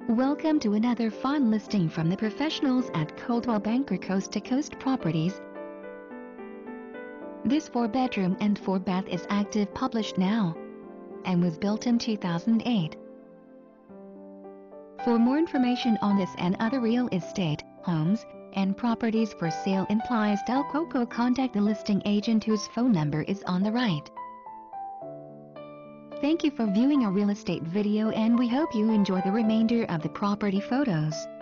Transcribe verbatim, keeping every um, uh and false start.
Welcome to another fun listing from the professionals at Coldwell Banker Coast to Coast Properties. This four bedroom and four bath is active published now and was built in two thousand eight. For more information on this and other real estate, homes, and properties for sale in Playas del Coco, contact the listing agent whose phone number is on the right. Thank you for viewing our real estate video, and we hope you enjoy the remainder of the property photos.